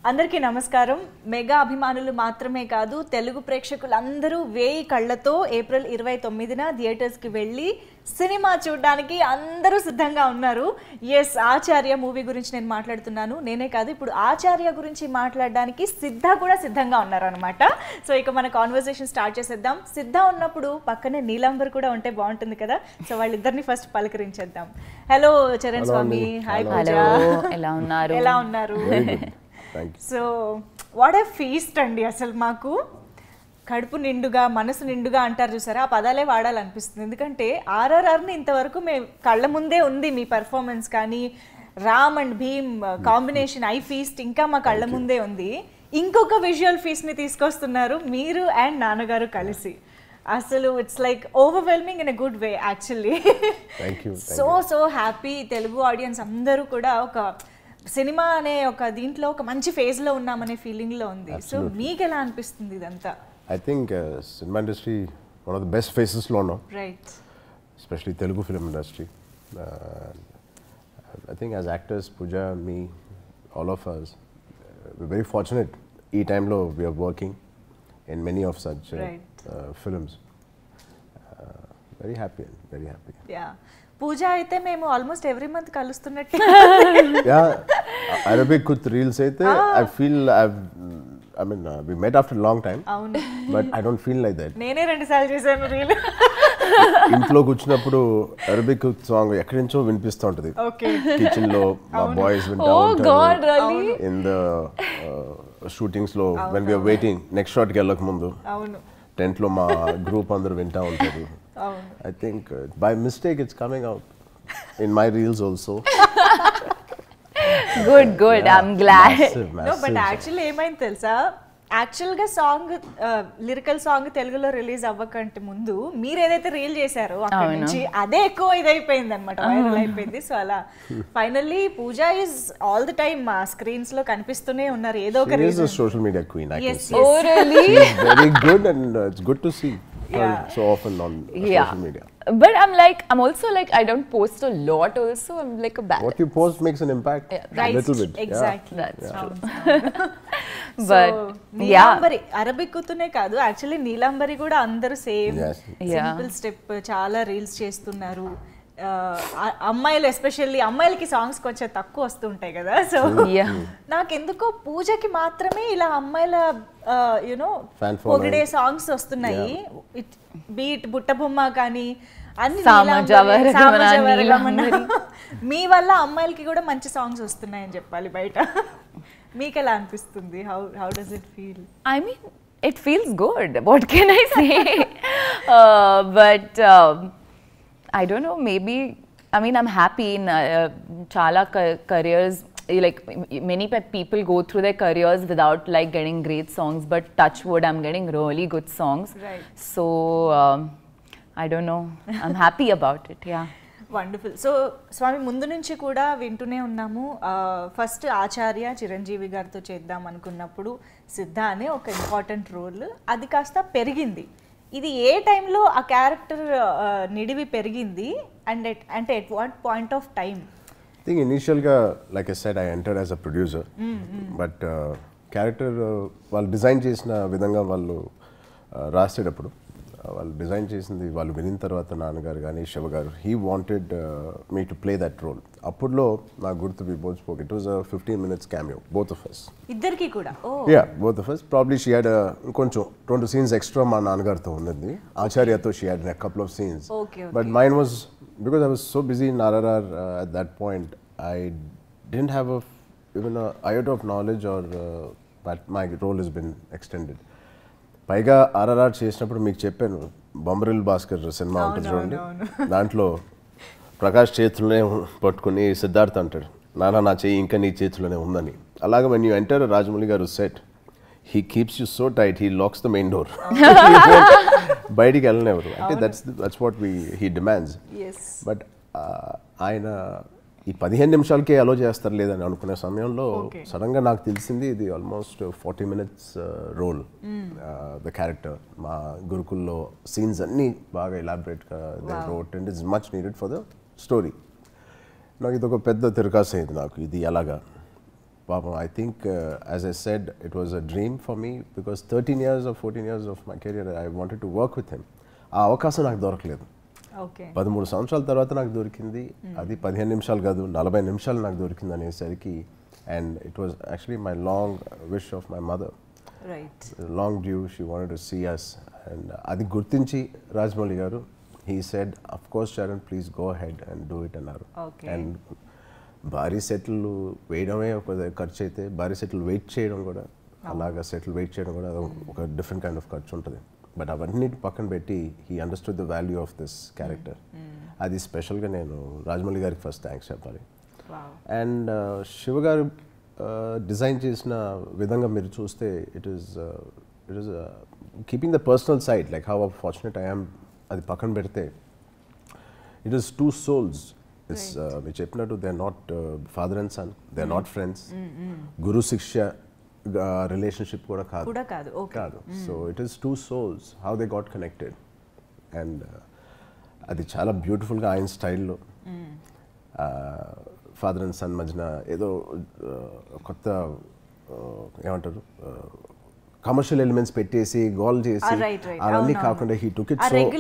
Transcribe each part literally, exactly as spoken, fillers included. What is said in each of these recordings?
అందరికీ నమస్కారం. మెగా అభిమానులు మాత్రమే కాదు తెలుగు ప్రేక్షకులందరూ వేయి కళ్ళతో ఏప్రిల్ ఇరవై తొమ్మిదిన థియేటర్స్కి వెళ్ళి సినిమా చూడడానికి అందరూ సిద్ధంగా ఉన్నారు. ఎస్, ఆచార్య మూవీ గురించి నేను మాట్లాడుతున్నాను. నేనే కాదు, ఇప్పుడు ఆచార్య గురించి మాట్లాడడానికి సిద్ధ కూడా సిద్ధంగా ఉన్నారనమాట. సో ఇక మన కాన్వర్సేషన్ స్టార్ట్ చేసేద్దాం. సిద్ధ ఉన్నప్పుడు పక్కనే నీలాంబర్ కూడా ఉంటే బాగుంటుంది కదా. సో వాళ్ళిద్దరిని ఫస్ట్ పలకరించేద్దాం. హలో చరణ్ స్వామి. హాయ్ పూజ, ఎలా ఉన్నారు? ఎలా ఉన్నారు? సో వాట్ ఏ ఫీస్ట్ అండి. అసలు మాకు కడుపు నిండుగా మనసు నిండుగా అంటారు చూసారా, ఆ పదాలే వాడాలనిపిస్తుంది. ఎందుకంటే ఆర్ఆర్ఆర్ని ఇంతవరకు మేము కళ్ళ ముందే ఉంది మీ పర్ఫార్మెన్స్, కానీ Ram and Bheem combination I feast ఇంకా మా కళ్ళ ముందే ఉంది. ఇంకొక విజువల్ ఫీస్ట్ని తీసుకొస్తున్నారు మీరు అండ్ నాన్నగారు కలిసి. అసలు it's like overwhelming in a good way actually. So so happy. Telugu audience అందరూ కూడా ఒక సినిమా అనే ఒక దీంట్లో ఒక మంచి ఫేజ్లో ఉన్నామనే ఫీలింగ్లో ఉంది. సో మీకు ఎలా అనిపిస్తుంది ఇదంతా? I think uh, cinema industry one of the best phases lo now, right, especially Telugu film industry. uh, I think as actors, Pooja, me, all of us, uh, we're very fortunate. E time lo we are working in many of such uh, right. uh, films. uh, very happy, very happy. Yeah, Pooja అయితే మేము almost every month కలుస్తున్నట్టు. Yeah, Arabic kuth reels aithe I feel I've I mean uh, we met after a long time. అవును, but I don't feel like that. నేనే రెండు సార్లు చేశాను reel. ఇంట్లో కూర్చున్నప్పుడు అరబిక్ సాంగ్ ఎక్కడి నుంచో వినిపిస్తూ ఉంటుంది. కిచెన్ లో మా బాయ్స్ వింటూ ఉంటారు. ఇన్ ద షూటింగ్స్ లో when we are waiting next shot కి వెళ్ళక ముందు టెంట్ లో మా గ్రూప్ అందరూ వింటూ ఉంటారు. I think by mistake it's coming out in my reels also. Good good, I am glad. No, but actually ఏమైంది తెలుసా, యాక్చువల్గా సాంగ్ లిరికల్ సాంగ్ తెలుగులో రిలీజ్ అవ్వకంటే ముందు మీరు ఏదైతే రీల్ చేశారో అక్కడి నుంచి అదే ఎక్కువ ఇదైపోయింది అనమాట, వైరల్ అయిపోయింది. సో అలా finally Pooja is all the time మా స్క్రీన్స్ లో కనిపిస్తూనే ఉన్నారు ఏదో ఒక reason. Social media queen. I can say. Oh really? Very good, and uh, it's good to see her yeah. so often on uh, yeah. social media. But I'm like, I'm also like, I don't post a lot also. I'm like a bad. What you post makes an impact. Yeah, right. A little bit. Exactly. Yeah. That's yeah. true. But Neelambari Arabic కుతునే కాదు, actually Neelambari కూడా అందరూ same simple step చాలా reels చేస్తున్నారు. అమ్మాయిలు especially అమ్మాయిలకి songs కొంచెం తక్కువ వస్తుంటాయి కదా. సో నాకెందుకో పూజకి మాత్రమే ఇలా అమ్మాయిల యునో పొగిడే సాంగ్స్ వస్తున్నాయి. ఇట్ బీట్ బుట్టబొమ్మ కానీ అన్ని మీ వల్ల అమ్మాయిలకి కూడా మంచి సాంగ్స్ వస్తున్నాయని చెప్పాలి బయట. మీకు ఎలా అనిపిస్తుంది? How how does it feel? I mean, it feels good. What can I say? uh, but um, I don't know, maybe, I mean, I'm happy in uh, chala careers, like many people go through their careers without like getting great songs, but touch wood, I'm getting really good songs. Right. So um, I don't know, I'm happy about it. Yeah. Wonderful. So Swami, ముందు నుంచి కూడా వింటూనే ఉన్నాము. First ఆచార్య చిరంజీవి గారితో చేద్దాం అనుకున్నప్పుడు సిద్ధ అనే ఒక ఇంపార్టెంట్ రోల్ అది కాస్త పెరిగింది. ఇది ఏ టైంలో ఆ క్యారెక్టర్ నిడివి పెరిగింది అండ్ అంటే at what point of time? I think ఇనీషియల్గా like I said I entered as a producer, but character వాళ్ళు డిజైన్ చేసిన విధంగా వాళ్ళు రాసేటప్పుడు వాళ్ళు డిజైన్ చేసింది వాళ్ళు వినిన తర్వాత నాన్నగారు కానీ Siva garu he wanted me to play that role. అప్పుడులో నాకు గుర్తు we both spoke it was a fifteen minutes cameo both of us. ఇద్దరికి కూడా? Yeah, both of us. Probably she had కొంచెం రెండు సీన్స్ ఎక్స్ట్రా మా నాన్నగారితో ఉన్నది. ఆచార్యతో she had couple of scenes, but mine was because I was so busy in RRR at that point I didn't have a even iota of knowledge are but my role has been extended. పైగా ఆర్ఆర్ఆర్ చేసినప్పుడు మీకు చెప్పాను, Bommarillu Bhaskar cinema ఉంటుంది చూడండి, దాంట్లో ప్రకాష్ చేతుల్లోనే పట్టుకుని సిద్ధార్థ్ అంటాడు, నాన్న నా చెయ్యి ఇంకా నీ చేతిలోనే ఉందని. అలాగే when you enter Rajamouli garu set, he keeps you so tight, he locks the main door, బయటికి వెళ్ళనివ్వరు. అంటే that's that's what we he demands. But ఆయన ఈ పదిహేను నిమిషాలకే అలో చేస్తారు లేదని అనుకునే సమయంలో సడన్గా నాకు తెలిసింది ఇది almost forty minutes role. The character మా గురుకుల్లో సీన్స్ అన్నీ బాగా ఎలాబరేట్గా they wrote and it's much needed for the story. నాకు ఇది ఒక పెద్ద తిరకాసు అయింది నాకు, ఇది ఎలాగా Papa, I think, uh, as I said, it was a dream for me because thirteen years or fourteen years of my career, I wanted to work with him. ఆ అవకాశం నాకు దొరకలేదు. ఓకే పదమూడు సంవత్సరాల తర్వాత నాకు దొరికింది. అది పదిహేను నిమిషాలు కాదు నలభై నిమిషాలు నాకు దొరికింది అనేసరికి, and it was actually my long wish of my mother. Right long due, she wanted to see us. And అది గుర్తించి Rajamouli garu, he said of course Charan please go head and do it అన్నారు. అండ్ భారీ సెటిల్ వేయడమే ఒక ఖర్చు అయితే, భారీ సెటిల్ వెయిట్ చేయడం కూడా, అలాగా సెటిల్ వెయిట్ చేయడం కూడా ఒక డిఫరెంట్ కైండ్ ఆఫ్ ఖర్చు ఉంటుంది. బట్ అవన్నిటి పక్కన పెట్టి he understood the value of this character. అది స్పెషల్గా నేను రాజమౌళి గారికి ఫస్ట్ థ్యాంక్స్ చెప్పాలి. అండ్ శివ గారు డిజైన్ చేసిన విధంగా మీరు చూస్తే it is it is keeping the personal side, like how fortunate I am, అది పక్కన పెడితే it is two souls. It's మీరు చెప్పినట్టు they are not father and son, they are not friends, గురు శిక్ష రిలేషన్షిప్ కూడా కాదు కాదు so it is two souls, how they got connected. And అది చాలా బ్యూటిఫుల్గా ఆయన స్టైల్లో ఫాదర్ అండ్ సన్ మధ్యన ఏదో కొత్త ఏమంటారు కమర్షియల్ ఎలిమెంట్స్ పెట్టేసి గోల్ చేసి అవన్నీ కాకుండా హీ టుక్ ఇట్ సో,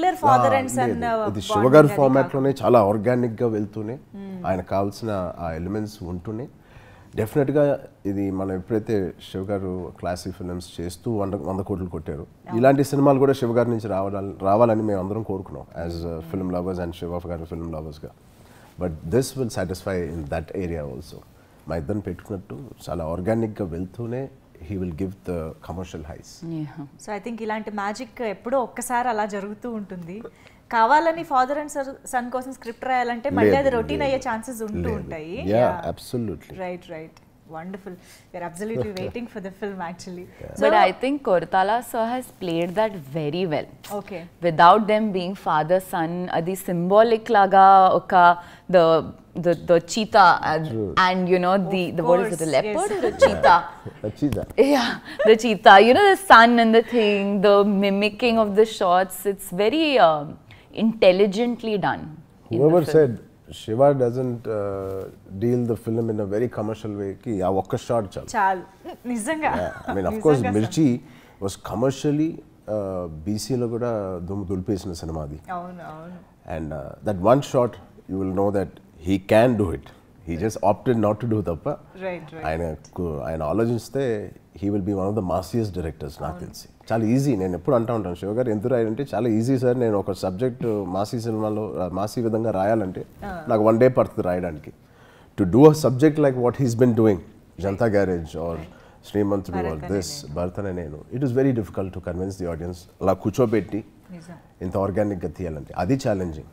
ఇది శివగారి ఫార్మాట్ లోనే చాలా ఆర్గానిక్ గా వెళ్తూనే ఆయన కావాల్సిన ఆ ఎలిమెంట్స్ ఉంటూనే డెఫినెట్గా ఇది మనం ఎప్పుడైతే శివ గారు క్లాసిక్ ఫిల్మ్స్ చేస్తూ వంద వంద కోట్లు కొట్టారు, ఇలాంటి సినిమాలు కూడా శివ గారి నుంచి రావాలని రావాలని మేము అందరం కోరుకున్నాం as film lovers and Siva గారి ఫిల్మ్ లవర్స్గా. But this will satisfy in that area also. మా ఇద్దరిని పెట్టుకున్నట్టు చాలా ఆర్గానిక్గా వెళ్తూనే he will give the commercial highs. Yeah. So I think ఇలాంటి మ్యాజిక్ ఎప్పుడో ఒక్కసారి అలా జరుగుతూ ఉంటుంది. కావాలని ఫాదర్ అండ్ సన్ కోసం స్క్రిప్ట్ రాయాలంటే మళ్ళీ అది రొటీన్ అయ్యే ఛాన్సెస్ ఉంటూ ఉంటాయి. Yeah, absolutely. Right, right. Wonderful. We are absolutely waiting for the film actually. Yeah. So, but I think Koratala sir has played that very well. Okay. Without them being father son, adi symbolic laga oka the the the cheetah and, and you know the the what is it, the leopard yes. or the cheetah? The cheetah. Yeah, the cheetah. You know the sun and the thing, the mimicking of the shots. It's very um, intelligently done. Whoever said Shiva doesn't uh, deal the film in a very commercial way ki aa okka shot chalu chalu nijanga. I mean of course Mirchi was commercially uh, B C lo kuda dum dulpesina cinema adi avunu avunu and uh, that one shot you will know that he can do it. He just opted not to do tappa. Right, right. ఆయన ఆయన ఆలోచిస్తే he will be one of the massiest directors నాకు తెలిసి. చాలా easy, నేను ఎప్పుడు అంటూ ఉంటాను శివ గారు ఎందుకు రాయాలంటే చాలా ఈజీ సార్, నేను ఒక సబ్జెక్ట్ మాసీ సినిమాలో మాసీ విధంగా రాయాలంటే నాకు వన్ డే పడుతుంది రాయడానికి. To do a subject like what he's been doing Janatha Garage or Srimanthudu or this భరతనే నేను, it is very difficult to convince the audience. అలా కూర్చోబెట్టి ఇంత ఆర్గానిక్గా తీయాలంటే అది ఛాలెంజింగ్.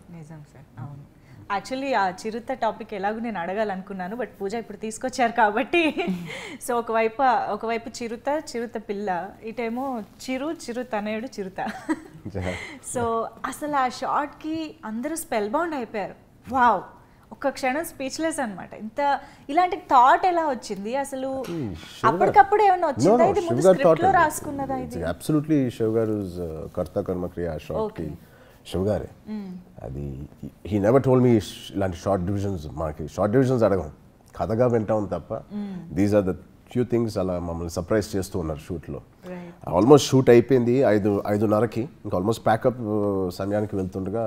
యాక్చువల్లీ ఆ చిరుత టాపిక్ ఎలాగో నేను అడగాలనుకున్నాను, బట్ పూజ ఇప్పుడు తీసుకొచ్చారు కాబట్టి సో ఒకవైపు ఒకవైపు చిరుత చిరుత పిల్ల, ఇటేమో చిరు చిరు తనయుడు చిరుత. సో అసలు ఆ షార్ట్కి అందరూ స్పెల్ బౌండ్ అయిపోయారు. వావ్, ఒక్క క్షణం స్పీచ్లెస్ అనమాట. ఇంత ఇలాంటి థాట్ ఎలా వచ్చింది అసలు? అప్పటికప్పుడు ఏమైనా వచ్చిందా? ఇది ముందు స్క్రిప్ట్లో రాసుకున్నదా? ఇది అబ్సల్యూట్లీ శివ గారు కర్త కర్మక్రియ ఆ షార్ట్కి శివ గారే. అది హీ నెవర్ టోల్డ్ మీ ఇలాంటి షార్ట్ డివిజన్స్, మనకి షార్ట్ డివిజన్స్ అడగం, కథగా వింటాం తప్ప. These are the few things అలా మమ్మల్ని సర్ప్రైజ్ చేస్తూ ఉన్నారు షూట్లో. ఆల్మోస్ట్ షూట్ అయిపోయింది ఐదు ఐదున్నరకి, ఇంకా ఆల్మోస్ట్ ప్యాకప్ సమయానికి వెళ్తుండగా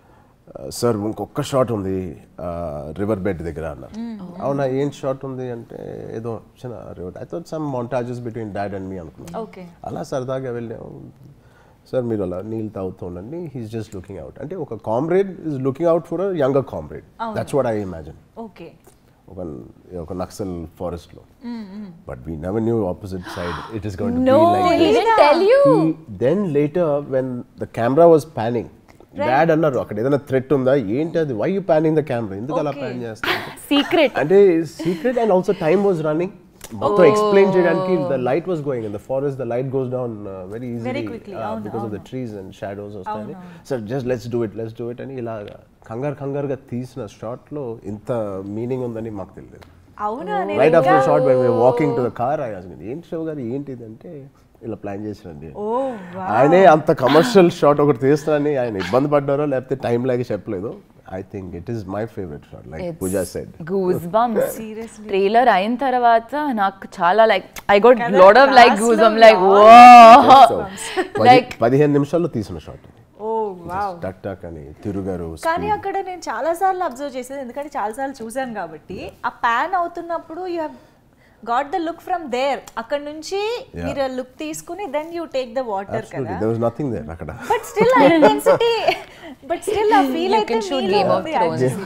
సార్ ఇంకొక షాట్ ఉంది రివర్ బెడ్ దగ్గర అన్నారు. అవునా, ఏం షాట్ ఉంది అంటే ఏదో చిన్న river, I thought some montages between dad and me అనుకున్నాను. అలా సరదాగా వెళ్ళాము. సార్ మీరు అలా నీళ్ళు తాగుతూ ఉండండి, హీస్ జస్ట్ లుకింగ్ అవుట్ అంటే ఒక comrade is looking out for a younger comrade. That's what I imagine. Okay, ఒక ఒక నక్సల్ ఫారెస్ట్ లో. But we never knew opposite side it is going to No, be like he didn't tell you. Then later when the camera was panning, dad అన్నారు అక్కడ ఏదైనా threat ఉందా ఏంటి, అది why you panning the camera, ఎందుకు అలా pan చేస్తారు secret అంటే secret. And also time was running, మొత్తం ఎక్స్ప్లెయిన్ చేయడానికి the light was going in the forest, the light goes down very easily because of the trees and shadows వస్తాయని. Sir just let's do it let's do it అని ఇలా కంగారు కంగారుగా తీసిన shot లో ఇంత మీనింగ్ ఉందని మాకు తెలియదు. Right after shot when we were walking to the car I asked ఏంటి శివ గారు ఏంటి ఇది అంటే ఇలా ప్లాన్ చేసినండి. ఆయనే అంత కమర్షియల్ షాట్ ఒకటి తీస్తానని ఆయన ఇబ్బంది పడ్డారో లేకపోతే టైం లాగే చెప్పలేదు. I think it is my favorite shot, like it's Pooja said. Goosebumps. Seriously. Trailer అయిన తర్వాత నాకు చాలా like I got Kada, lot of like last goosebumps లో like lot. whoa. like పదిహేను నిమిషాల్లో తీసిన షాట్. ఓ వావ్. టక్ టక్ అని తిరుగారు. కానీ అక్కడ నేను చాలా సార్లు అబ్జర్వ్ చేసేది, ఎందుకంటే చాలా సార్లు చూసాను కాబట్టి, ఆ ప్యాన్ అవుతున్నప్పుడు you have got the look from there, అక్కడ నుంచి మీరు లుక్ తీసుకుని then you take the water కదా. There was nothing there అక్కడ. బట్ స్టిల్ ఆ ఇంటెన్సిటీ, బట్ స్టిల్ ఆ ఫీల్ అయితే shoot Game of Thrones.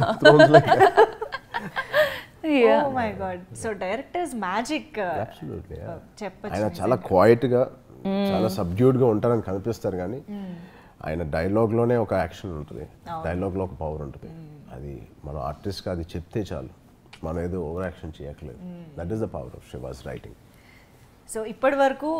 Oh my god. So directors magic చెప్పచ్చు. ఆయన చాలా క్వైట్ గా చాలా సబ్డ్యూడ్ గా ఉంటారని కనిపిస్తారు, కానీ ఆయన డైలాగ్ లోనే ఒక యాక్షన్ ఉంటుంది, డైలాగ్ లో ఒక పవర్ ఉంటుంది. అది మనం ఆర్టిస్ట్ గా అది చెప్తే చాలు, మనం ఏదో ఓవర్ యాక్షన్ చేయట్లేదు. That is the power of Siva's writing. So ఇప్పటి వరకు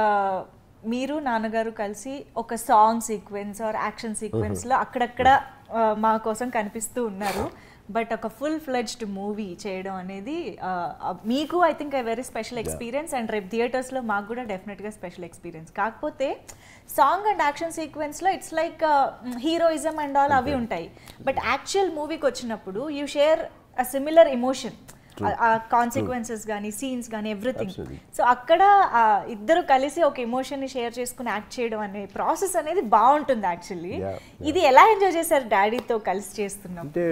మీరు నాన్నగారు కలిసి ఒక సాంగ్ సీక్వెన్స్ ఆర్ యాక్షన్ సీక్వెన్స్లో అక్కడక్కడ మా కోసం కనిపిస్తూ ఉన్నారు. బట్ ఒక ఫుల్ ఫ్లెడ్జ్డ్ మూవీ చేయడం అనేది మీకు I think very special experience, and రేపు థియేటర్స్లో మాకు కూడా డెఫినెట్గా స్పెషల్ ఎక్స్పీరియన్స్. కాకపోతే సాంగ్ అండ్ యాక్షన్ సీక్వెన్స్లో it's like heroism and all అవి ఉంటాయి, బట్ యాక్చువల్ మూవీకి వచ్చినప్పుడు you share a similar emotion, consequences కానీ సీన్స్ కానీ ఎవ్రీథింగ్. సో అక్కడ ఇద్దరు కలిసి ఒక ఎమోషన్ ని షేర్ చేసుకుని యాక్ట్ చేయడం అనే ప్రాసెస్ అనేది బాగుంటుంది యాక్చువల్లీ. ఇది ఎలా ఎంజాయ్ చేశారు డాడీతో కలిసి చేస్తున్నాం? అంటే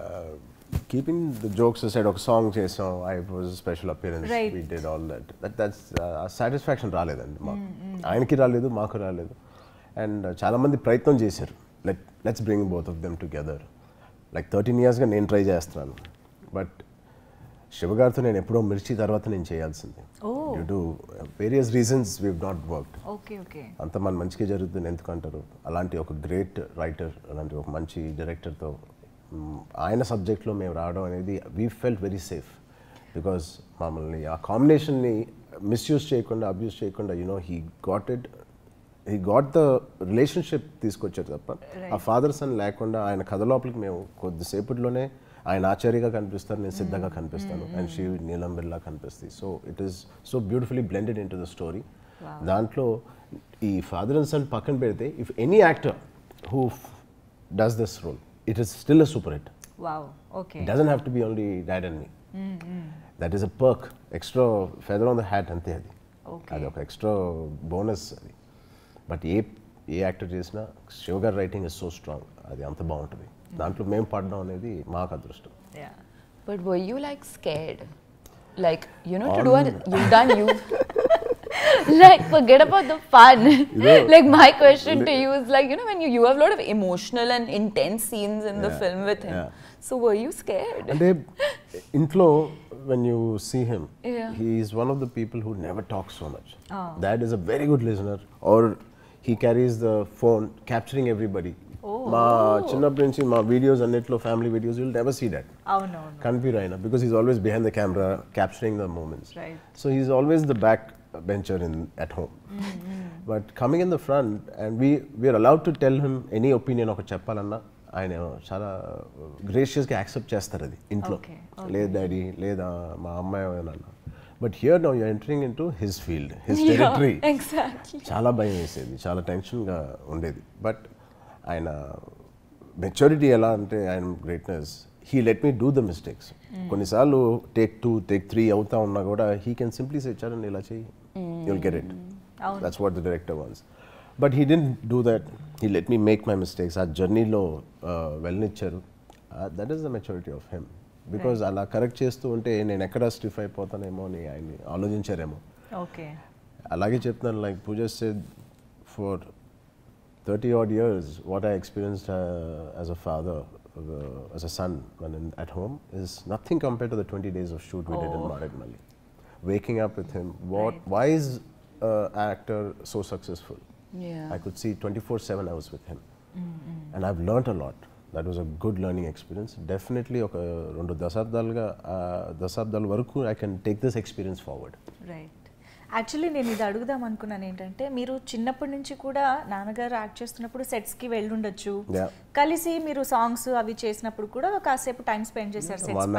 కీపింగ్ ద జోక్స్ సైడ్ ఒక సాంగ్ చేసాం, I was special appearance, we did all that. That that's satisfaction రాలేదండి మాకు, ఆయనకి రాలేదు, మాకు రాలేదు. అండ్ చాలా మంది ప్రయత్నం చేశారు, let let's bring both of them together. Like thirteen ఇయర్స్గా నేను ట్రై చేస్తున్నాను, బట్ శివగారితో నేను ఎప్పుడో మిర్చి తర్వాత నేను చేయాల్సింది. Due to various reasons we have not worked. Okay okay. అంత మన మంచిగా జరుగుతుంది ఎందుకంటారు, అలాంటి ఒక గ్రేట్ రైటర్, అలాంటి ఒక మంచి డైరెక్టర్తో ఆయన సబ్జెక్ట్లో మేము రావడం అనేది we felt very safe, because మమ్మల్ని ఆ కాంబినేషన్ని మిస్యూజ్ చేయకుండా, అబ్యూస్ చేయకుండా, you know he got it, he got the relationship తీసుకొచ్చారు తప్ప ఆ ఫాదర్ సన్ లేకుండా ఆయన కథ లోపలికి మేము కొద్దిసేపట్లోనే ఆయన ఆచార్యగా కనిపిస్తారు, నేను సిద్ధంగా కనిపిస్తాను, అండ్ షీ నీలం బిర్లా కనిపిస్తుంది. So it is so beautifully blended in to the story. దాంట్లో ఈ ఫాదర్ అండ్ సన్ పక్కన పెడితే if any actor who does this role, it is still a super hit. It doesn't have to be only dad and me. That is a perk, extra feather on the hat అంతే. అది అది ఒక extra bonus అది. But ఏ ఏ actor చేసినా శివగారి writing is so strong, అది అంత బాగుంటుంది. దాంట్లో మేము పడడం అనేది మాకు అదృష్టం. But were you like scared? Like, you know, to do it, you've done you. Like, forget about the fun. You know, like, my question to you is like, you know, when you, you have a lot of emotional and intense scenes in yeah, the film with him. Yeah. So, were you scared? And intlo, when you see him, yeah. he is one of the people who never talks so much. Oh. Dad is a very good listener, or he carries the phone capturing everybody. మా చిన్నప్పటి నుంచి మా videos అన్నిట్లో family videos will never see that కన్ఫ్యూర్ అయినా, because is always behind the camera capturing the moments. So he's always the back bencher in at home, but coming in the front and we we're allowed to tell him any opinion ఒక చెప్పాలన్నా ఆయన చాలా గ్రేషియస్గా accept చేస్తారు అది ఇంట్లో. లేదు daddy, లేదా మా అమ్మాయి అన్న. But here now you're entering in to his field, his territory. చాలా భయం వేసేది, చాలా టెన్షన్గా ఉండేది. బట్ ఆయన మెచ్యూరిటీ ఎలా అంటే, ఆయన greatness, he let me do the mistakes. కొన్నిసార్లు టేక్ టూ టేక్ త్రీ అవుతా ఉన్నా కూడా హీ కెన్ సింప్లీ సే చాలని ఇలా చెయ్యి, you will get it, that's what the director wants. But he didn't do that, he let me make my mistakes. ఆ జర్నీలో వెళ్ళనిచ్చారు. That is the maturity of him, because అలా correct చేస్తూ ఉంటే నేను ఎక్కడ స్టిఫ్ అయిపోతానేమో అని ఆయన్ని ఆలోచించారేమో. అలాగే చెప్తున్నాను, like Pooja said, for thirty odd years, what I experienced uh, as a father, uh, as a son, when in, at home, is nothing compared to the twenty days of shoot we oh. did in Maradmalli. Waking up with him, what? Right. Why is uh, actor so successful? Yeah. I could see twenty-four seven hours with him, mm-hmm. and I've learnt a lot. That was a good learning experience. Definitely, oka rendu dasabdalga dasabdal varaku I can take this experience forward. Right. Actually నేను ఇది అడుగుదాం అనుకున్నాను ఏంటంటే, మీరు చిన్నప్పటి నుంచి కూడా నాన్నగారు యాక్ట్ చేస్తున్నప్పుడు సెట్స్కి వెళ్ళి ఉండొచ్చు, కలిసి మీరు సాంగ్స్ అవి చేసినప్పుడు కూడా కాసేపు టైం స్పెండ్ చేశారు సెట్స్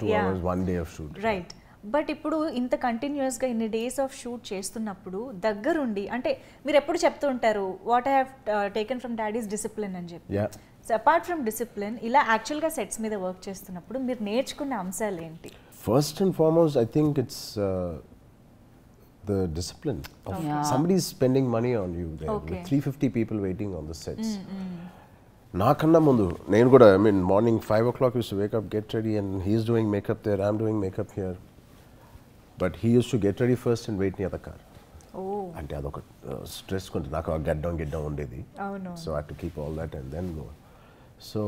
పైన. రైట్. బట్ ఇప్పుడు ఇంత కంటిన్యూస్గా ఇన్ని డేస్ ఆఫ్ షూట్ చేస్తున్నప్పుడు దగ్గరుండి, అంటే మీరు ఎప్పుడు చెప్తూ ఉంటారు what I have taken from daddy's discipline అని చెప్పి. సో అపార్ట్ ఫ్రమ్ డిసిప్లిన్ ఇలా యాక్చువల్గా సెట్స్ మీద వర్క్ చేస్తున్నప్పుడు మీరు నేర్చుకునే అంశాలు ఏంటి? First and foremost, I think it's uh, the discipline of Yeah. somebody is spending money on you there Okay. with three hundred fifty people waiting on the sets. నాకన్నా ముందు నేను కూడా I mean morning five o'clock used to wake up get ready and he's doing makeup there I'm doing makeup here but he used to get ready first and wait near the car. అంటే అదొక stress కొంచెం నాకు గడ్డం గిడ్డం ఉండేది. అవును. So I to keep all that and then go. So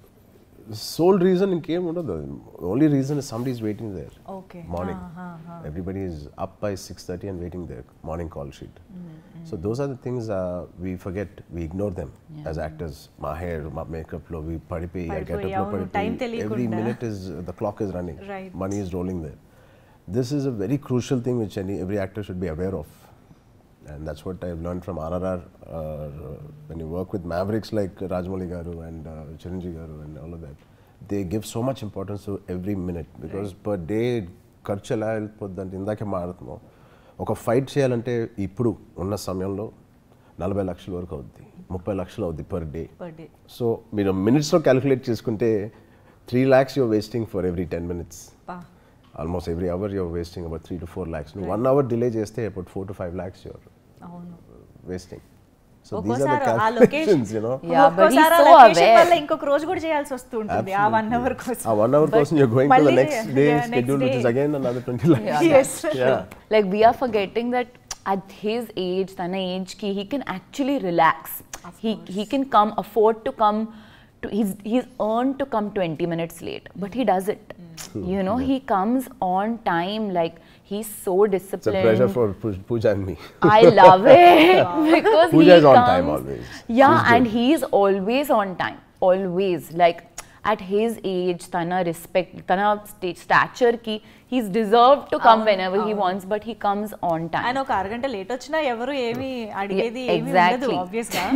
sole reason ఇంకేం ఉండదు. Only reason is somebody is waiting there. Okay. Morning. Ah, ah, ah. Everybody is up by six thirty and waiting there. Morning call sheet. So those are the things uh, we forget. We ignore them as actors. My hair, my makeup, lo, we padipi, I get పడిపోయి, up, అవును, padipi. time Every తెలియకుండా. minute is the clock is running. Right. Money is rolling there. This is a very crucial thing which any every actor should be aware of. And that's what I've learned from R R R. Uh, when you work with mavericks like Rajamouli Garu and uh, Chiranjeevi Garu and all of that, they give so much importance to every minute because right. per day ఖర్చు ఎలా వెళ్ళిపోద్దంటే ఇందాకే మాట్లాడుతున్నాం. ఒక fight చేయాలంటే ఇప్పుడు ఉన్న సమయంలో నలభై లక్షల వరకు అవుద్ది, ముప్పై లక్షలు అవుద్ది పర్ డే. సో మీరు మినిట్స్లో క్యాలిక్యులేట్ చేసుకుంటే three lakhs you're wasting for every ten minutes. Almost every hour you're wasting about three to four lakhs. నువ్వు వన్ అవర్ డిలే చేస్తే about four to five lakhs you're wasting. So these are the calculations, you know. Yeah, but he's so aware. ఇంకొక రోజు కూడా చేయాల్సి వస్తుంది ఆ one hour కోసం. ఆ వన్ అవర్ కోసం you're going to the next day schedule which is again another twenty lakhs. Yes. Yeah. Like we are forgetting that at his age, tana age ki he can actually relax. He he can come afford to come to he's he's earned to come twenty minutes late, but he does it. You know, he comes on time. Like he's so disciplined. It's a pleasure for Pooja and me. I love it because Pooja he is on comes, time always. Yeah, She's and good. he is always on time. Always. Like at his age, tana respect, tana st- stature ki, he's deserved to come whenever he wants, but he comes on time. ఆయన ఒక అరగంట late వచ్చినా ఎవరు ఏమి అడిగేది Yeah, ఏమీ ఉండదు exactly. Obvious గా.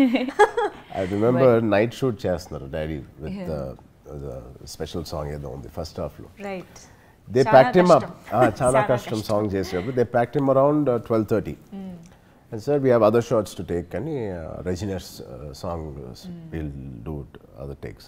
I remember night shoot చేస్తున్నారు daddy with the the special song ఏదో ఉంది ఫస్ట్ హాఫ్ లో. Right. They packed him up. Ah, చాలా కష్టం సాంగ్ చేసేటప్పుడు. They packed him around uh, twelve thirty. Mm. And sir, we have other shots to take. Can you uh, Rajini's uh, song? Uh, mm. We'll do it, other takes.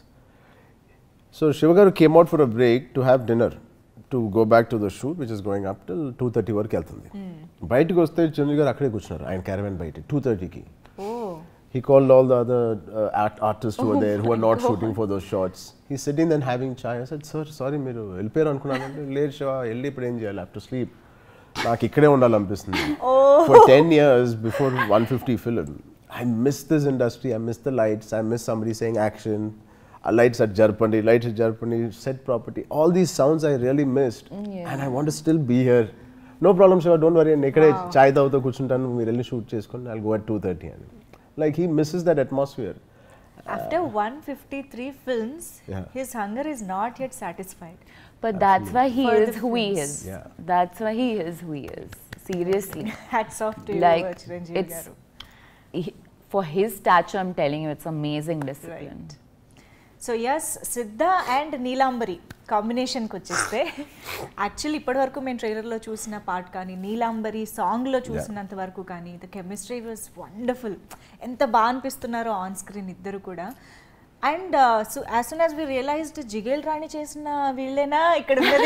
So Shivagaru came out for a break to have dinner to go back to the shoot, which is going up till two thirty వరకు వెళ్తుంది. బయటకు వస్తే చిరంజీవి గారు అక్కడే కూర్చున్నారు ఆయన caravan బయట two thirty కి. He called all the other uh, art artists who were there who were not shooting for those shots. He's sitting there having chai. I said, sir, sorry, మీరు వెళ్ళిపోయారు అనుకున్నానంటే లేదు శివ వెళ్ళి ఇప్పుడు ఏం చేయాలి, have to sleep. నాకు ఇక్కడే ఉండాలనిపిస్తుంది. For ten years before one fifty film, I miss this industry, I miss the lights, I miss somebody saying action, uh, lights at Jarpandi, lights at Jarpandi, set property. All these sounds I really missed. Yeah. And I want to still be here. No problem, Shiva, don't worry. నేను ఇక్కడే చాయ్ తాగుతూ కూర్చుంటాను, మీరు వెళ్ళి shoot చేసుకోండి, I'll go at two thirty. అని. Like he misses that atmosphere. After uh, one fifty-three films, yeah. his hunger is not yet satisfied. But Absolutely. That's why he For is who he is. Yeah. That's why he is who he is. Seriously. Hats off to like, you, Chiranjeevi Garu. He, for his stature, I'm telling you, it's amazing discipline. Right. So as Siddha and Neelambari కాంబినేషన్కి వచ్చేస్తే actually ఇప్పటివరకు మేము ట్రైలర్లో చూసిన part కానీ నీలాంబరి సాంగ్లో చూసినంత వరకు కానీ ద కెమిస్ట్రీ వాజ్ వండర్ఫుల్. ఎంత బాగా అనిపిస్తున్నారో ఆన్ స్క్రీన్ ఇద్దరు కూడా. And as soon as we realized Jigel Rani చేసిన వీళ్ళేనా ఇక్కడ ఉన్నది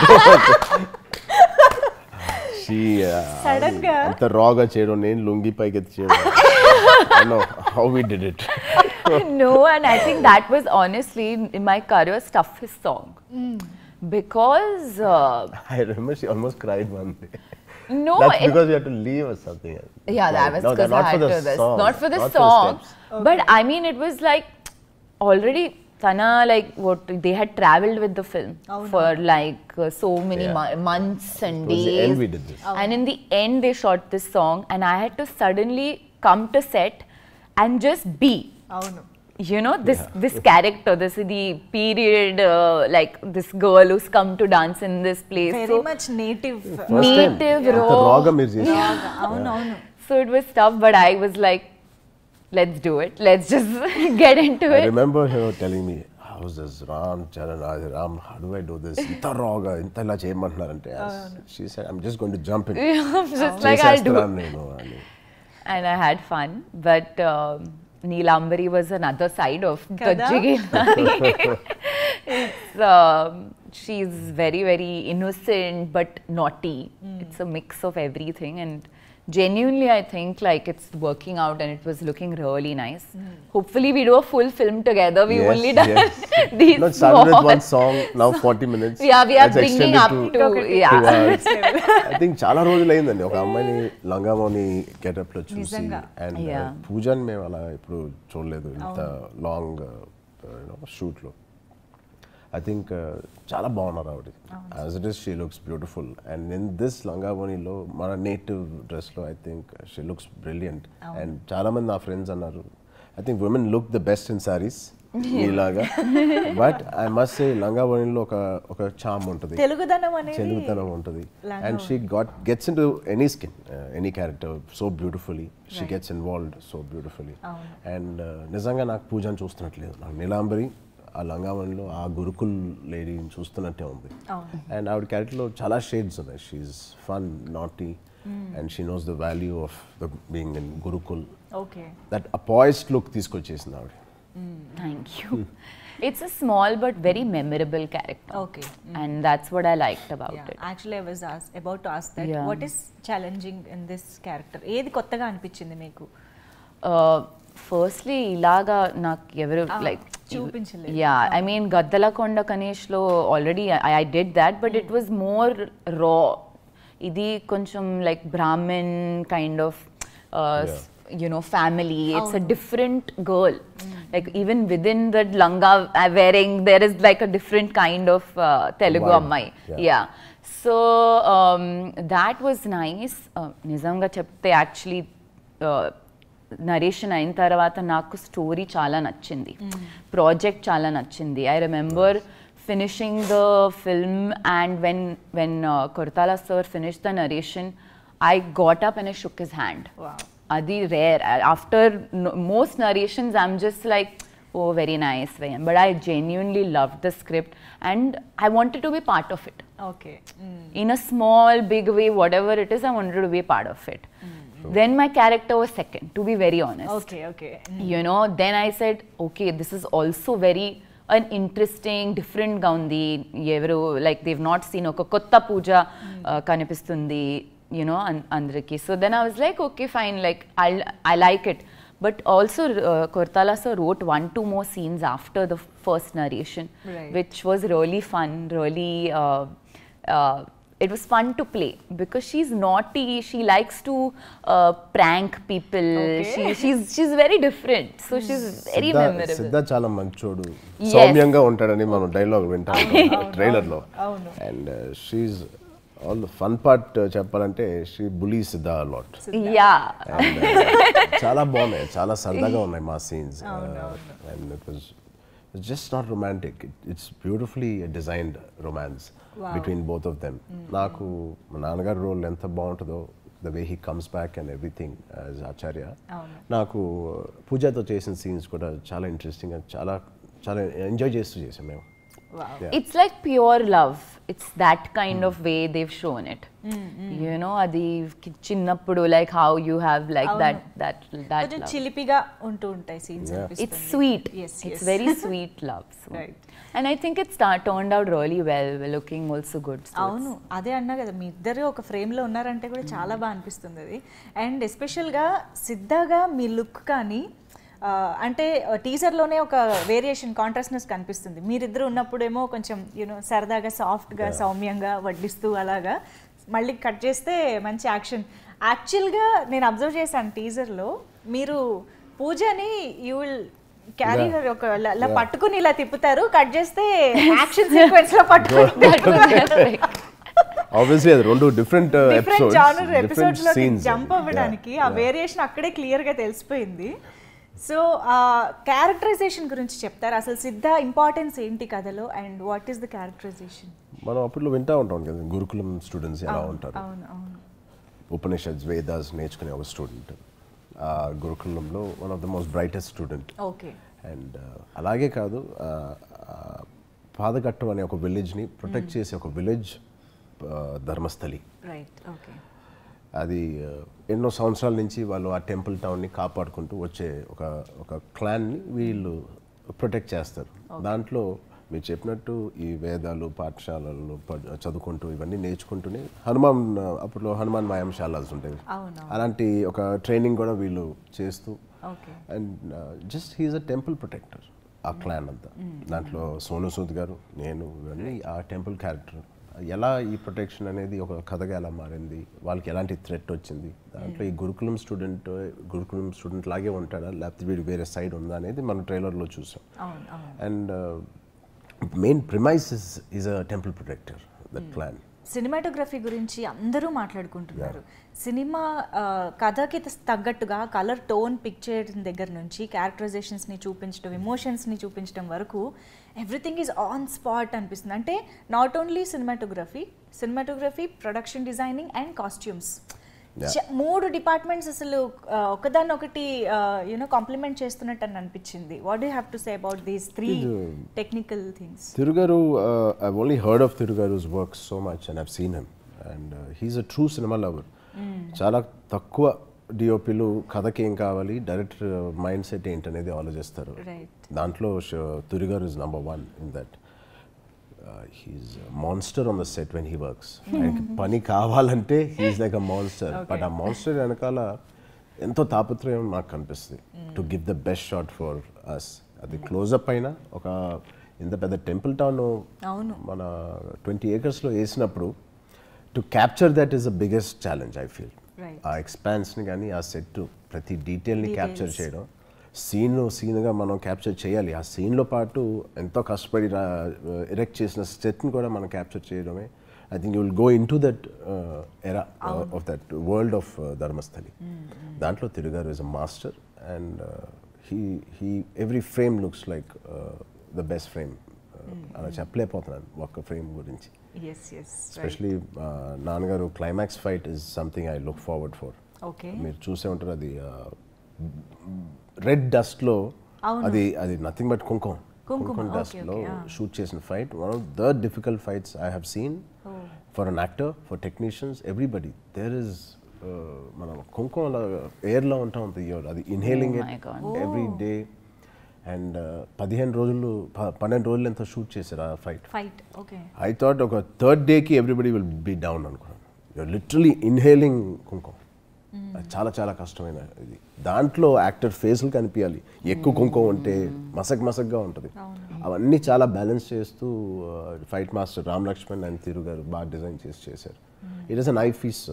సడన్ గా అంత రాగా చేయడం నేను లుంగి పైకి ఎత్తి చేయడం. I know how we did it. No, and I think that was honestly in my career's toughest song. Mm. Because uh, I remember she almost cried one day. No, that's because you had to leave or something. Yeah, that was no, because I had to this. Song. Not for the not song, for the okay. But I mean it was like already Tana like what they had travelled with the film oh, for no. like uh, so many yeah. mo- months and days. The end we did this. Oh. And in the end they shot this song and I had to suddenly come to set and just be. Oh no. You know this yeah. this character, this is the period uh, like this girl who's come to dance in this place. Very so much native. First native time. raw. Raga music. Avunu avunu. So it was tough, but I was like, let's do it. Let's just get into I it. I remember her telling me, how's this Ram Charan Ram, how do I do this? Inta raga, inta la cheyamantarante. She said, I'm just going to jump in. I'm just like I'll do it. And I had fun, but um, Neelambari was another side of Gajji Gilani. It's, um, she's very, very innocent but naughty. Mm. It's a mix of everything, and genuinely I think like it's working out and it was looking really nice. Mm. Hopefully we do a full film together. We yes, only done yes. these Not started small. with one song, now forty minutes. Yeah, we are That's bringing up to, to, okay, yeah. two hours. I think చాలా రోజులు అయిందండి ఒక అమ్మాయిని లంగామోని getup లో చూసి, and పూజని మేము అలా ఇప్పుడు చూడలేదు ఇంత లాంగ్ షూట్ లో. I think చాలా బాగున్నారు ఆవిడ. As it is she looks beautiful, and in this లంగామోనిలో మన నేటివ్ డ్రెస్లో I think she looks brilliant. And చాలా మంది నా ఫ్రెండ్స్ అన్నారు I think women look the best in saris ఇలాగా, బట్ ఐ మస్ట్ సే లంగామోనిలో ఒక ఒక చామ్ ఉంటుంది, తెలుగుదనం అనేది తెలుగుతనం ఉంటుంది. And she got gets into any skin any character so beautifully, she gets involved so beautifully. And నిజంగా నాకు పూజను చూస్తున్నట్లేదు, నాకు నీలాంబరి ఆ లంగామణిలో ఆ గురుకుల్ లేడీని చూస్తున్నట్టే ఉంది. అండ్ ఆవిడ క్యారెక్టర్లో చాలా షేడ్స్ ఉన్నాయి. She's fun, naughty, and she knows the value of the being in Gurukul. That a poised look తీసుకొచ్చేసింది ఆవిడ. Thank you. It's a small but very memorable character. Okay. Mm. And that's what I liked about yeah. it. Actually, I was asked, about to ask that. Yeah. What is challenging in this character? ఏది కొత్తగా అనిపించింది మీకు? Uh, firstly, ilaga nak evaru like చూపించలేదు. Yeah, I mean Gaddalakonda Kaneshlo already I, I did that, but mm. it was more raw. Idi koncham like Brahmin kind of uh, yeah. you know, family. It's oh. a different girl. Mm. Like even within that langa wearing, there is like a different kind of uh, Telugu ammai. Yeah. yeah. So um, that was nice. Uh, Nizamga chepte actually uh, narration అయిన తర్వాత నాకు story చాలా నచ్చింది, project చాలా నచ్చింది. I remember finishing the film and when when Koratala sir finish the narration, I got up and I shook his hand. అది rare. After most narrations I'm just like oh very nice, but I genuinely loved the script and I wanted to be part of it. Okay. Mm. In a small big way, whatever it is, I wanted to be part of it. Mm. Sure. Then my character was second, to be very honest. Okay, okay. Mm. You know, then I said, okay, this is also very an interesting, different ga undi. Evaru like they've not seen oka kotta puja kanipistundi, you know, andariki. So then I was like, okay, fine, like I'll I like it. But also uh, Kortala sir wrote one two more scenes after the first narration, right. which was really fun, really uh, uh, it was fun to play because she's naughty, she likes to uh, prank people. Okay. she she's she's very different, so mm. she's very Siddha, memorable. Siddha chala manchodu, soumyanga untadani manu dialogue vintam trailer lo, and uh, she's all the fun part చెప్పాలంటే she bullies Siddha a lot. Yeah. And చాలా బాగున్నాయి, చాలా సరదాగా ఉన్నాయి మా scenes. And it was it's just not romantic. It, it's beautifully designed romance wow. between both of them. Mm. నాకు మా నాన్నగారి రోల్ ఎంత బాగుంటుందో, the way he comes back and everything as Acharya. నాకు పూజతో చేసిన సీన్స్ కూడా చాలా ఇంట్రెస్టింగ్ గా చాలా చాలా ఎంజాయ్ చేస్తూ చేసాం మేము. Wow. Yeah. It's like pure love. It's that kind mm. of way they've shown it. Mm, mm. You know, adi chinnappudu, like how you have like that that that love. Chilipiga untu untai scenes. It's sweet. Yes, yes. It's very sweet love. So. Right. And I think it start, turned out really well. We're looking also good. అవును, అదే అన్నా కదా, మీ ఇద్దరు ఒక frame లో ఉన్నారంటే కూడా చాలా బాగా అనిపిస్తుంది అది. అండ్ ఎస్పెషల్ గా సిద్ధాగా మీ లుక్ కానీ అంటే టీజర్లోనే ఒక వేరియేషన్, కాంట్రాస్ట్నెస్ కనిపిస్తుంది. మీరిద్దరు ఉన్నప్పుడేమో కొంచెం యూనో సరదాగా సాఫ్ట్గా సౌమ్యంగా వడ్డిస్తూ అలాగా, మళ్ళీ కట్ చేస్తే మంచి యాక్షన్. యాక్చువల్గా నేను అబ్జర్వ్ చేశాను టీజర్లో, మీరు పూజని యూ విల్ క్యారీ ఒక ఇలా పట్టుకుని ఇలా తిప్పుతారు, కట్ చేస్తే యాక్షన్ సీక్వెన్స్ లో పట్టుకుని obviously అది రెండు డిఫరెంట్ ఎపిసోడ్స్ జానర్ ఎపిసోడ్స్ లోకి జంప్ అవ్వడానికి ఆ వేరియేషన్ అక్కడే క్లియర్ గా తెలిసిపోయింది. సో క్యారెక్టరైజేషన్ గురించి చెప్తారు, అసలు సిద్ధ ఇంపార్టెన్స్ ఏంటి కథలో and what is the characterization? మనం అప్పుడు వింటా ఉంటాం కదా గురుకులం స్టూడెంట్స్ ఎలా ఉంటారు, ఉపనిషత్స్ వేదాస్ నేర్చుకునే ఒక స్టూడెంట్ గురుకులంలో one of the most brightest student. Okay. And అలాగే కాదు, పాదగట్టం అనే ఒక విలేజ్ని ప్రొటెక్ట్ చేసే ఒక విలేజ్ ధర్మస్థలి. రైట్. ఓకే. అది ఎన్నో సంవత్సరాల నుంచి వాళ్ళు ఆ టెంపుల్ టౌన్ని కాపాడుకుంటూ వచ్చే ఒక ఒక క్లాన్ని వీళ్ళు ప్రొటెక్ట్ చేస్తారు. దాంట్లో మీరు చెప్పినట్టు ఈ వేదాలు పాఠశాలలు చదువుకుంటూ ఇవన్నీ నేర్చుకుంటూనే హనుమాన్ అప్పట్లో హనుమాన్ వ్యాయామశాలలు ఉంటాయి, అలాంటి ఒక ట్రైనింగ్ కూడా వీళ్ళు చేస్తూ and just he's a temple protector ఆ క్లాన్ అంతా. దాంట్లో సోను సూద్ గారు, నేను, ఇవన్నీ ఆ టెంపుల్ క్యారెక్టర్ ఎలా ఈ ప్రొటెక్షన్ అనేది ఒక కథగా ఎలా మారింది, వాళ్ళకి ఎలాంటి థ్రెట్ వచ్చింది, దాంట్లో ఈ గురుకులం స్టూడెంట్ గురుకులం స్టూడెంట్ లాగే ఉంటాడా లేకపోతే వీడు వేరే సైడ్ ఉందా అనేది మనం ట్రైలర్లో చూసాం. And main premise is is a temple protector that clan. Cinematography గురించి అందరూ మాట్లాడుకుంటున్నారు. సినిమా కథకి తగ్గట్టుగా కలర్ టోన్ పిక్ చేయడం దగ్గర నుంచి క్యారెక్టరైజేషన్స్ని చూపించడం, ఎమోషన్స్ని చూపించడం వరకు ఎవ్రీథింగ్ ఈజ్ ఆన్ స్పాట్ అనిపిస్తుంది. అంటే not only cinematography cinematography production designing and costumes, మూడు డిపార్ట్మెంట్స్ అసలు ఒకదాన్ని ఒకటి యూనో కాంప్లిమెంట్ చేస్తున్నట్టు అని అనిపించింది. What do have to say about these three technical things? తిరుగారు, ఐ ఓన్లీ హర్డ్ ఆఫ్ తిరుగారుస్ work so much and I've seen him and he's a true cinema lover. చాలా తక్కువ డిఓపిలు కథకి ఏం కావాలి, డైరెక్టర్ మైండ్ సెట్ ఏంటనేది ఆలోచిస్తారు. దాంట్లో తిరుగారు is number one in that. He's monster on the set when he works. పని కావాలంటే he's like a monster, but ఆ మాన్స్టర్ వెనకాల ఎంతో తాపత్రయం నాకు కనిపిస్తుంది to give the best shot for us. అది క్లోజప్ అయినా ఒక ఇంత పెద్ద టెంపుల్ టౌన్ మన ట్వంటీ ఏకర్స్లో వేసినప్పుడు to capture that is the biggest challenge I feel. ఆ ఎక్స్పాన్స్ని కానీ ఆ సెట్ ప్రతి డీటెయిల్ని క్యాప్చర్ చేయడం, సీన్ సీన్గా మనం క్యాప్చర్ చేయాలి. ఆ సీన్లో పాటు ఎంతో కష్టపడి ఎరెక్ట్ చేసిన సెట్ని కూడా మనం క్యాప్చర్ చేయడమే. I think you will go in to that era of that world of Dharmasthali. దాంట్లో తిరుగారు is a master and he he every frame looks like the best frame. అలా చెప్పలేకపోతున్నాను ఒక్క ఫ్రేమ్ గురించి. ఎస్పెషలీ నాన్నగారు climax fight is something I look forward for. మీరు చూసే ఉంటారు, అది రెడ్ డస్ట్లో, అది అది నథింగ్ బట్ కుంకుమ కుంకుమ డస్ట్లో షూట్ చేసిన fight. One of the difficult fights I have seen for an actor, for technicians, everybody. There is మనం కుంకుమ ఎయిర్లో ఉంటా ఉంటుంది, అది inhaling it every day. And పదిహేను రోజులు పన్నెండు రోజులు ఎంతో షూట్ చేశారు ఆ ఫైట్. ఐ థాట్ ఒక థర్డ్ డేకి ఎవ్రీబడి విల్ బీ డౌన్ అనుకున్నాను. You're literally inhaling kumkum. చాలా చాలా కష్టమైన ఇది. దాంట్లో యాక్టర్ ఫేస్లు కనిపించాలి, ఎక్కువ కుంకుమ ఉంటే మసక్ మసక్గా ఉంటుంది. అవన్నీ చాలా బ్యాలెన్స్ చేస్తూ fight master Ram Lakshman and Tiru garu బాగా డిజైన్ చేసి చేశారు. It is a knife piece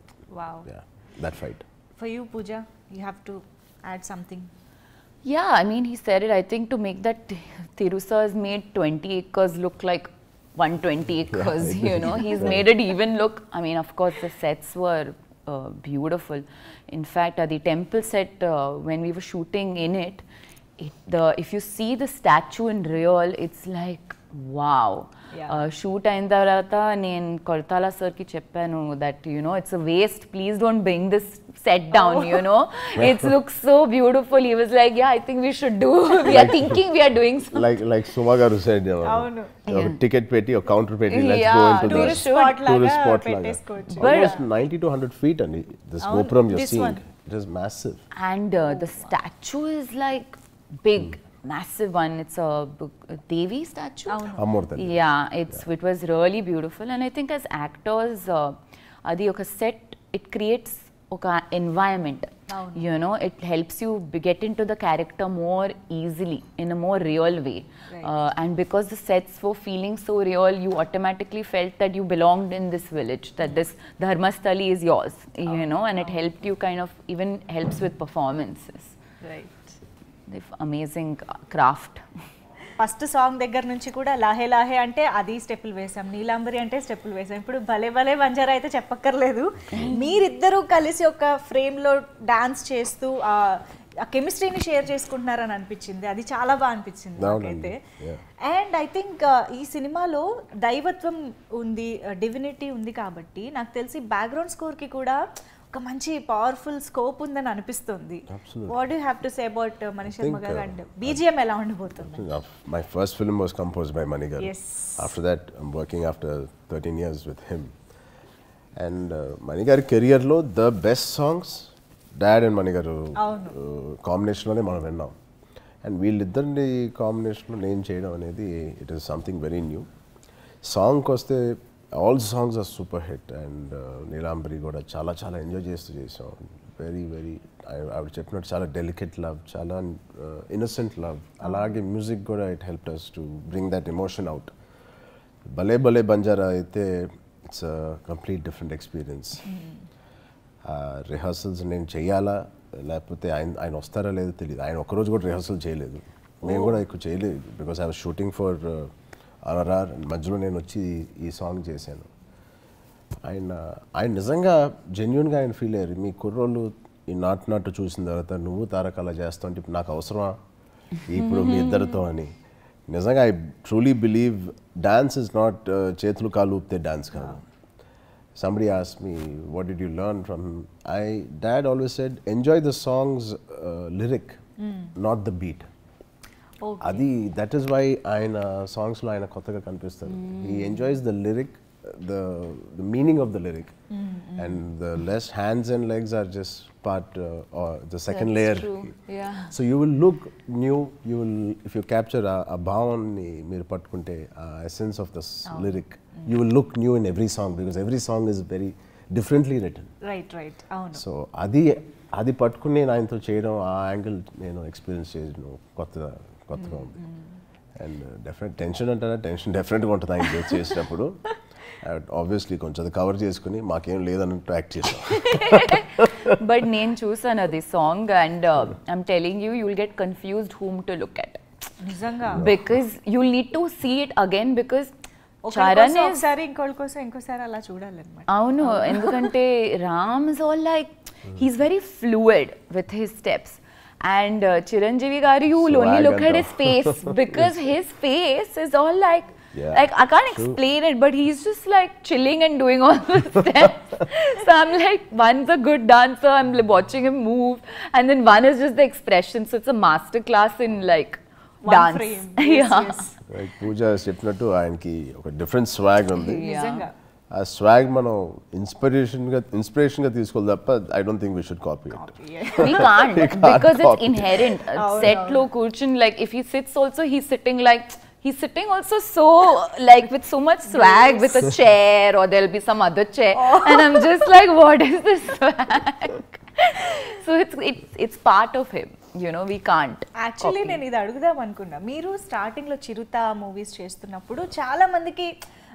that fight. For you Pooja, you have to add something. Yeah, I mean, he said it. I think to make that Thiru sir has made twenty acres look like one hundred twenty acres, yeah, you know. He's right. made it even look, I mean, of course, the sets were uh, beautiful. In fact, uh, the temple set, uh, when we were shooting in it, it the if you see the statue in real, it's like, wow. Shoot అయిన తర్వాత నేను కొరతాల సార్కి చెప్పాను that you know it's a waste, please don't bring this set down, you know it's looks so beautiful. He was like, yeah, I think we should do, we are thinking we are doing like like Suma garu said, ticket పెట్టి ఒక counter పెట్టి let's go into the tourist spot లాగా. Almost ninety to one hundred feet అండి this gopuram you see. It is massive and uh, the statue is like big, massive one. It's a, a Devi statue. Yeah, it's it was really beautiful, and I think as actors, uh, adi oka set, it creates oka environment. You know, it helps you get into the character more easily in a more real way. Right. Uh, and because the sets were feeling so real, you automatically felt that you belonged in this village, that this Dharmasthali is yours. Oh. You know, and oh. it helped you kind of even helps with performances. Right. Amazing craft. First song దగ్గర నుంచి కూడా లాహే లాహే అంటే అది స్టెప్పులు వేసాం, నీలాంబరి అంటే స్టెప్పులు వేసాం, ఇప్పుడు భలే భలే బంజారా అయితే చెప్పక్కర్లేదు. మీరిద్దరూ కలిసి ఒక ఫ్రేమ్లో డాన్స్ చేస్తూ ఆ కెమిస్ట్రీని షేర్ చేసుకుంటున్నారని అనిపించింది. అది చాలా బాగా అనిపించింది నాకైతే. అండ్ ఐ థింక్ ఈ సినిమాలో దైవత్వం ఉంది, డివినిటీ ఉంది కాబట్టి నాకు తెలిసి బ్యాక్గ్రౌండ్ స్కోర్కి కూడా ఒక మంచి పవర్ఫుల్ స్కోప్ ఉందని అనిపిస్తుంది. What you have to say about Mani Sharma garu and BGM ఎలా ఉండబోతుంది? My first film was composed by Mani garu. After that I'm working after thirteen years with him and Mani గారి కెరియర్లో the best songs dad and Mani garu కాంబినేషన్లోనే మనం విన్నాం. And వీళ్ళిద్దరిని కాంబినేషన్లో నేను చేయడం అనేది it is something very new. సాంగ్కి వస్తే all songs are super hit. And Neelambari కూడా చాలా చాలా ఎంజాయ్ చేస్తూ చేసాం. వెరీ వెరీ ఆవిడ చెప్పినట్టు చాలా డెలికేట్ లవ్, చాలా ఇన్నోసెంట్ లవ్. అలాగే మ్యూజిక్ కూడా it help us to bring that emotion out. భలే భలే బంజారా అయితే it's complete different experience. Rehearsals నేను చేయాలా లేకపోతే ఆయన ఆయన వస్తారా లేదో తెలియదు. ఆయన ఒక్కరోజు కూడా రిహర్సల్ చేయలేదు, మేము కూడా ఎక్కువ చేయలేదు. Because I was shooting for RRR. మధ్యలో నేను వచ్చి ఈ సాంగ్ చేశాను. ఆయన ఆయన నిజంగా జెన్యున్గా ఆయన ఫీల్ అయ్యారు. మీ కుర్రోళ్ళు ఈ నాటు నాటు చూసిన తర్వాత నువ్వు తారక అలా చేస్తావు అంటే నాకు అవసరమా ఇప్పుడు మీ ఇద్దరితో అని. నిజంగా I truly believe dance is not చేతులు కాలు ఊపితే డాన్స్ కాదు. Somebody asked me, what did you learn from him? I, Dad always said, enjoy the song's uh, lyric, mm. not the beat. Okay. Adi, that is why aina songs lo aina kottaga kanipistaru. Mm. He enjoys the lyric, the the meaning of the lyric, mm, mm. and the less hands and legs are just part uh, or the second That's layer. True. Yeah. So you will look new. You will, if you capture a, a bhavan ni meer pattukunte essence of the oh. lyric. You will look new in every song because every song is very differently written. Right, right. Avunu. So adi adi pattukuni nenu ఆయనతో చేయడం ఆ angle నేను experience చేయను కొత్తగా కొత్తగా ఉంది. And definite tension అంటారా, tension డెఫినెట్గా ఉంటుంది ఆయన చేసినప్పుడు. ఆబ్వియస్లీ కొంచెం అది కవర్ చేసుకుని మాకేం లేదన్నట్టు యాక్ట్ చేసాం. బట్ నేను చూసాను అది song and I'm telling you you will get confused whom to look at. నిజంగా because you will need to see it again because Charan ఒకసారి ఇంకోటి కోసం ఇంకోసారి అలా చూడాలన్నమాట. అవును, ఎందుకంటే Ram is all like he's very fluid with his steps and Chiranjeevi garu you will only look at his face because his face is all like Yeah. like I can't explain True. it, but he's just like chilling and doing all the steps. So I'm like, one's a good dancer, I'm watching him move, and then one is just the expression. So it's a master class in like one dance. Frame. Yes, yeah. Yes. Like Pooja చెప్పినట్టు ఆయనకి ఒక different swag ఉంది. నిజంగా ఆ swag మనం inspiration గా inspiration గా తీసుకోవాలి తప్ప I don't think we should copy it. We can't, we can't because it's inherent. Set lo kurchun, like if he sits also he's sitting like he's sitting also so like with so much swag yes. with a chair or there'll be some other chair oh. and I'm just like what is this swag? So it's it's it's part of him, you know, we can't. Actually నేను ఇది అడుగుదాం అనుకున్నా. మీరు starting లో చిరుత movies చేస్తున్నప్పుడు చాలా మందికి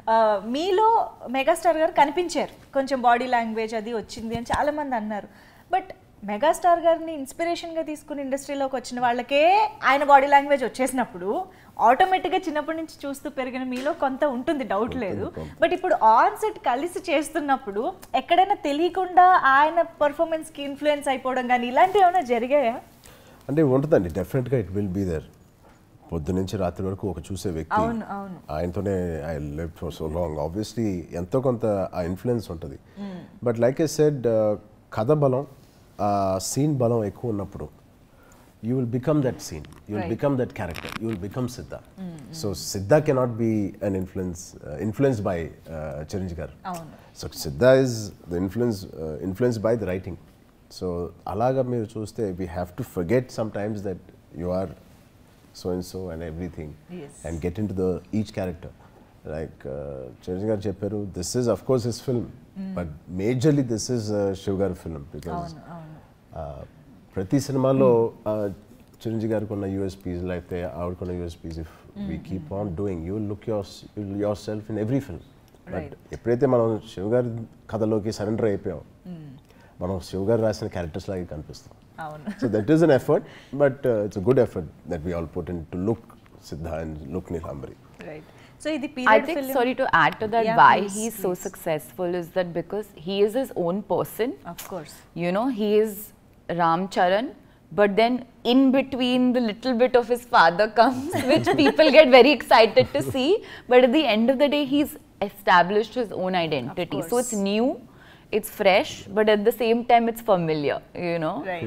మీలో మెగాస్టార్ గారు కనిపించారు, కొంచెం బాడీ లాంగ్వేజ్ అది వచ్చింది అని చాలా మంది అన్నారు. బట్ మెగాస్టార్ గారిని ఇన్స్పిరేషన్గా తీసుకుని ఇండస్ట్రీలోకి వచ్చిన వాళ్ళకే ఆయన బాడీ లాంగ్వేజ్ వచ్చేసినప్పుడు ఆటోమేటిక్గా చిన్నప్పటి నుంచి చూస్తూ పెరిగిన మీలో కొంత ఉంటుంది, డౌట్ లేదు. బట్ ఇప్పుడు ఆన్ సెట్ కలిసి చేస్తున్నప్పుడు ఎక్కడైనా తెలియకుండా ఆయన పర్ఫార్మెన్స్కి ఇన్ఫ్లుయెన్స్ అయిపోవడం కానీ ఇలాంటివి ఏమైనా జరిగాయా? అంటే ఉంటుందండి, డెఫినెట్గా ఇట్ విల్ బీ దేర్. పొద్దు నుంచి రాత్రి వరకు ఒక చూసే వ్యక్తి, ఆయనతోనే I live for so long. Obviously ఎంతో కొంత ఆ ఇన్ఫ్లుయెన్స్ ఉంటుంది. బట్ లైక్ ఐ సెడ్, కథ బలం, సీన్ బలం ఎక్కువ ఉన్నప్పుడు you will become that scene, you will right. become that character, you will become Siddha. Mm-hmm. So Siddha cannot be an influence uh, influenced by uh, Chiranjeevi garu. Oh, no. So Siddha is the influence uh, influenced by the writing. So alaga meer chuste we have to forget sometimes that you are so and so and everything, yes. and get into the each character. Like uh, Chiranjeevi garu chepparu, this is of course his film, mm. but majorly this is uh, Shiv garu film because oh, no. Oh, no. Uh, ప్రతి సినిమాలో చిరంజీవి గారికి ఉన్న USPs లేకపోతే ఆవిడకున్న USPs if we keep on doing you will look your your self in every film. But ఎప్పుడైతే మనం శివ గారి కథలోకి సరెండర్ అయిపోయాం, మనం శివ గారు రాసిన క్యారెక్టర్స్ లాగే కనిపిస్తాం. So that is an effort, but it's a good effort that we all put in to look Siddha and look Neelambari. Right. So the period I think film, sorry to add to that, yeah, why please, he's please. so successful is that because he is his own person. Of course. You know, he is Ram Charan, but then in between the little bit of his father comes, which people get very excited to see. But at the end of the day, he's established his own identity. So it's new, it's fresh, but at the same time, it's familiar, you know. Right.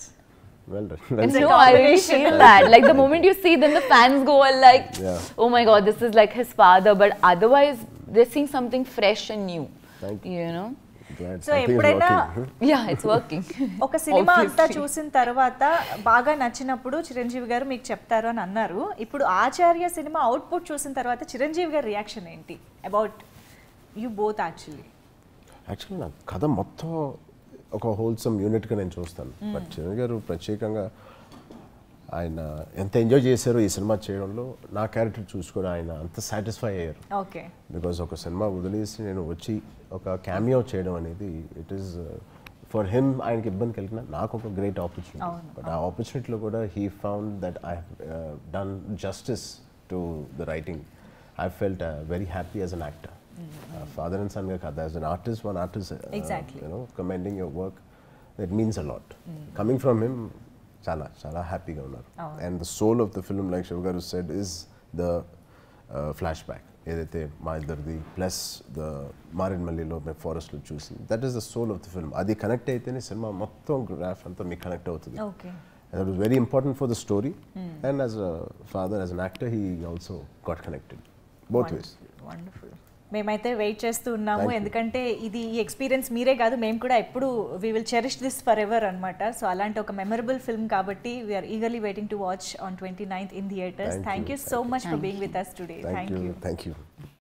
Well done. And no, I really feel that. Like the moment you see, then the fans go all like, yeah. oh my God, this is like his father. But otherwise, they're seeing something fresh and new. you know. Glad so something is ఎప్పుడైనా working. Yeah, it's working. ఒక సినిమా అంతా Obviously. చూసిన తర్వాత బాగా నచ్చినప్పుడు చిరంజీవి గారు మీకు చెప్తారు అని అన్నారు. ఇప్పుడు ఆచార్య సినిమా అవుట్పుట్ చూసిన తర్వాత చిరంజీవి గారి రియాక్షన్ ఏంటి about you both actually? Actually నా కథ మొత్తం ఒక హోల్సమ్ యూనిట్గా నేను చూస్తాను. బట్ చిరంజీవి గారు ప్రత్యేకంగా ఆయన ఎంత ఎంజాయ్ చేశారో ఈ సినిమా చేయడంలో నా క్యారెక్టర్ చూసుకొని ఆయన అంత సాటిస్ఫై అయ్యారు. ఓకే. బికాజ్ ఒక సినిమా వదిలేసి నేను వచ్చి ఒక క్యామియో చేయడం అనేది ఇట్ ఈస్ ఫర్ హిమ్ ఆయనకి ఇబ్బంది కలిగిన నాకు ఒక గ్రేట్ ఆపర్చునిటీ. బట్ ఆ ఆపర్చునిటీలో కూడా he found that I done justice to the writing. I felt very happy as an actor. Father and సన్గా కాదు, as an artist one artist you know commending your work that means a lot. Coming from him చాలా చాలా హ్యాపీగా ఉన్నారు. And the soul of the film like Siva garu said is the flashback ఏదైతే మా ఇద్దరిది plus the మారేడుమల్లిలో మేము ఫారెస్ట్లో చూసి that is the soul of the film. అది కనెక్ట్ అయితేనే సినిమా మొత్తం గ్రాఫ్ అంతా మీకు కనెక్ట్ అవుతుంది. That was very important for the story and as a father as an actor he also got connected both ways. Wonderful. మేమైతే wait చేస్తూ ఉన్నాము, ఎందుకంటే ఇది ఈ ఎక్స్పీరియన్స్ మీరే కాదు మేము కూడా ఎప్పుడు we will cherish this forever అనమాట. సో అలాంటి ఒక మెమరబుల్ ఫిల్మ్ కాబట్టి we're eagerly waiting to watch on twenty ninth in theatres. Thank you so much for being with us today. Thank you. Thank you.